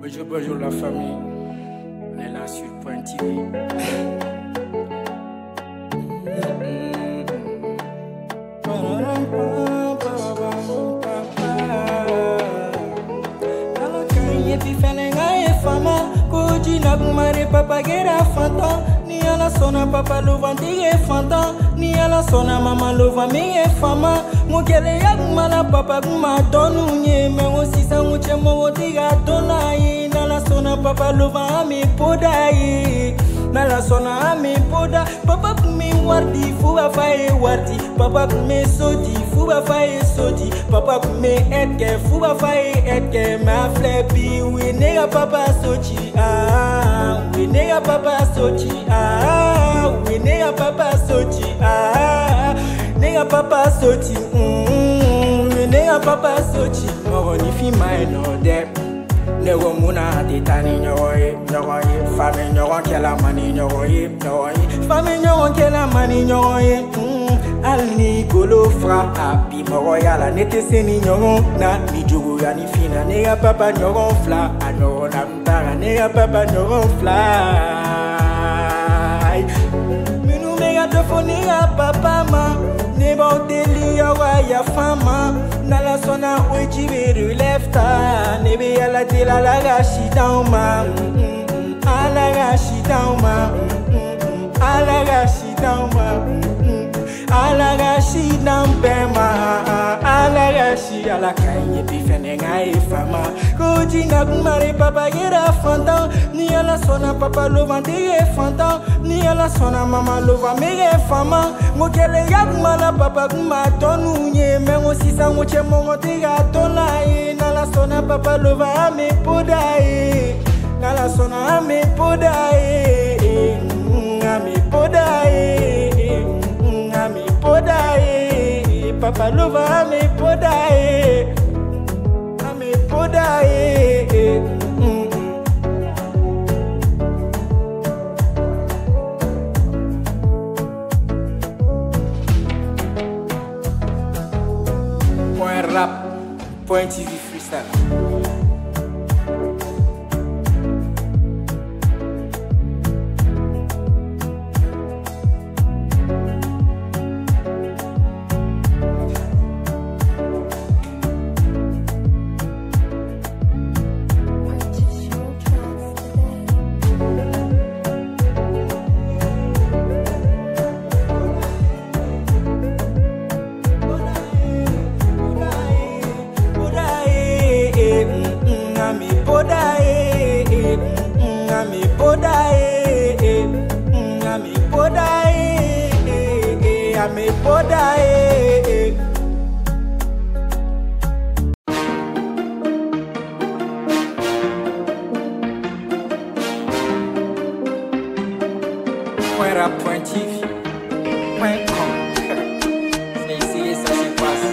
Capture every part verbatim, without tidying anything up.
Bonjour, bonjour la famille. On est là sur Point T V. Papa gera fanta ni ala sona papa lova ndiye fanta ni ala sona mama lova miye fama mukele ya mala papa kuma tonu nye me osisa muche mo diga tona yi nala sona papa lova ami podai nala sona ami poda papa kumi wardi fuba faye wardi papa kumi sodi fuba faye sodi papa kumi etke fuba faye etke ma flebi we nega papa sochi ah we nega papa sochi ah we nega papa sochi ah nega papa sochi mm we nega papa sochi no ni fi my no de nego muna titani nyoye nyoye fami nyoye kela mani nyoye nyoye fami nyoye kela mani nyoye alni golo fra api moroyala nete seni nyoye na mi jogo ya ni fina nega papa nyoye fla ano na mtara nega papa nyoye fly minu mega tofoni ya papa ma nebo deli ya wa ya fama nala sona ojibe relefta nebe ya la tela la gashi down ma ala gashi down ma ala gashi down ma ala gashi down bema ala gashi ala kanye bifene ngai fama koji na kumare papa gera fanta ni ala sona papa lova ndiye fanta ni ala sona mama lova mege fama mokele ya kumala papa kuma tonu nye me osisa muche mo tiga tona yi nala sona papa lova ame podai nala sona ame podai ame podai ame podai papa lova ame podai ame podai Point rap, Point T V freestyle. Ami podai, ami podai, ami podai, ami podai. Point rap, point T V, point com. C'est ici, ça se passe.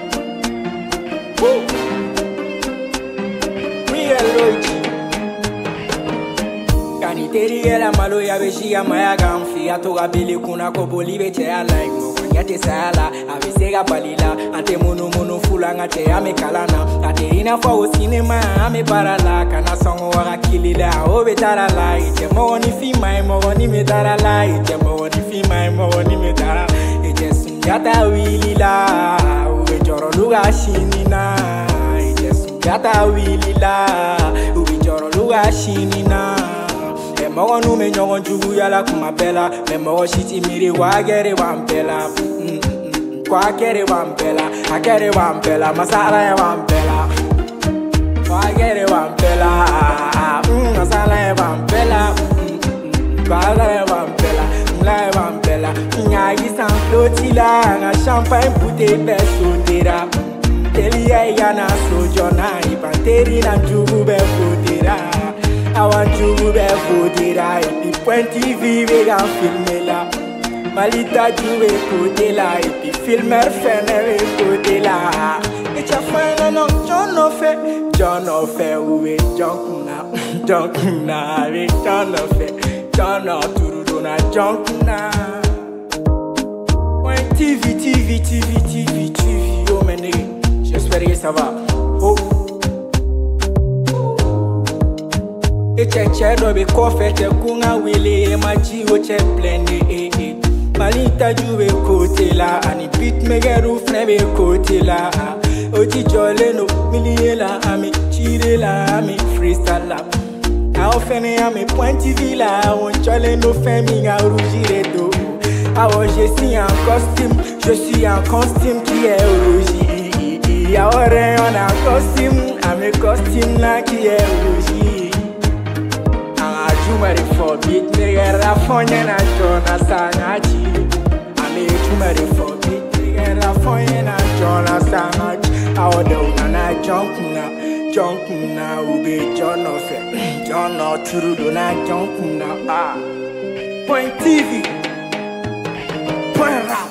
Woo! Kaniteri ela malo ya beji ya maya gamfi atoga bele kuna ko bolibe che ala imo nyate sala abisega balila ante mono mono fulanga che ame kalana ate ina fa o cinema ame parala kana songo wa kilila o betara la ite mo ni fi mai mo ni metara la ite mo ni fi mai mo ni metara ite sunjata wilila o be joro luga shinina ite sunjata wilila o be joro luga shinina Mogo nu me nyogon jugu yala kuma bela me mogo shiti miri wa gere wampela kwa gere wampela a gere wampela masala ya wampela wa gere wampela masala ya wampela kwa gere wampela mla ya wampela nya yisan flotila nga champagne bouteille besotera telia yana sojona ibanteri na jugu be fotera I want you to be fooded right. The Point T V we can film la. Malita you we put la. The filmer fene we put la. It's a friend no John no fe, John no fe we junk na, junk na we John no fe, John no turu na junk na. Point T V, T V, T V, T V, T V. Yo men, j'espère que ça va. Oh. che che do be kofe che kunga wile ma ji o che plene eh eh malita juwe kote la ani beat me geru fne be kote la oji jole no miliye la ami chire la ami freestyle la a ofene ami point T V la on jole no femi ga rougire do awo je suis en costume je suis en costume qui est rougi ya ore on a costume ami costume na qui est rougi a jumari for beat me gara fonye na jona sangachi ami jumari for beat me gara fonye na jona sangachi awo de na jump na jump na ube John of John not true do na jump na ah Point T V Point Rap.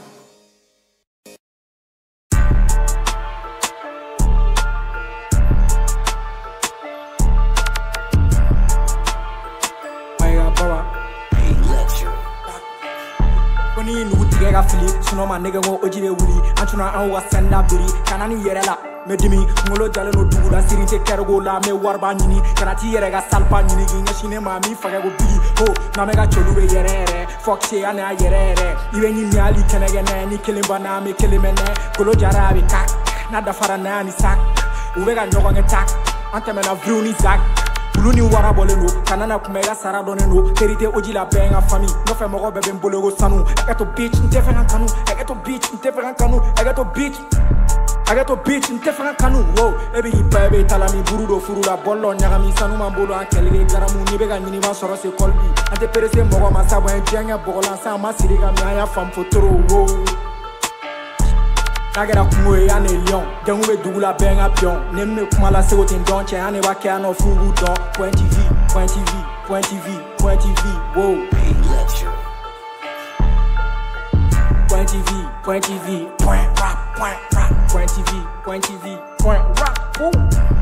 Koni nu tigega fili suno ma nege ngo ojire wuli antuna an wa senda biri kanani yere la medimi ngolo jale no dugula sirinte kergo la me warba nyini kanati yere ga salpa nyini ginga shine ma mi faga go bigi ho na mega cholube yere yere foxe ana yere yere iwe nyi nyali kenege na ni kelimba na me kelimene golo jarabi kak na da fara na ni sak uvega nyogo ngetak antemena vruni zak Buluni wara boleno kanana kumega sara doneno terite oji la benga famille no fe mogo bebe mbologo sanu agato bitch nteferan kanu agato bitch nteferan kanu agato bitch agato bitch nteferan kanu wo ebi ipabe talami burudo furula bollo nyagami sanu mambolo ankelege garamu ni bega nyini ma soro se kolbi ante perese mogo masabo en jenga bogolan sa masiriga mi aya fam fotoro wo Nagera kumwe ya ne lion Dengu be dugula benga pion Nemme kumala sego tin donche Ane wake ano fugu don Point T V, Point T V, Point T V, Point T V, wow Point T V, Point T V, Point Rap, Point Rap Point T V, Point T V, Point Rap, ooh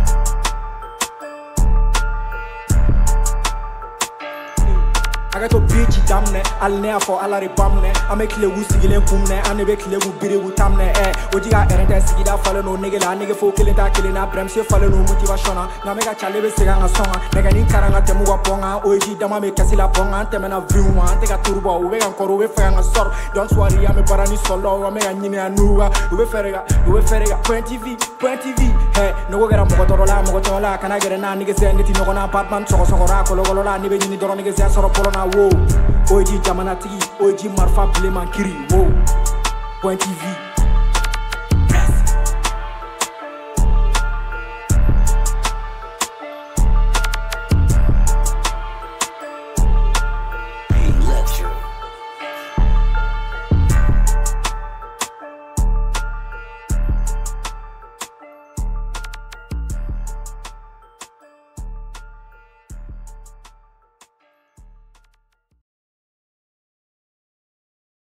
I got to bitch damne, I'll never for all the bamne. I make le wusigile kumne, I never kill you biri wutamne. Eh, Ojiga erenda sigida follow no nigga, nigga for killing that killing up, bremse follow no motivation. Now make a challenge singing a song, nigga in karanga temuwa ponga, Oji dama make kasila ponga, temena view, take a turbo, we can call away for a sort. Don't worry, I'm a barani solo, I make a nina nua, we ferega, we ferega, Point T V, Point T V. Hey, no get a motorola, motola, can I get a nigga send it in no apartment, so Sokora, Colola, Nibi, Doro niggas, or Polona. Wo, Oji Jamanati, Oji Marfa Bleman Kiri, wo, Point T V.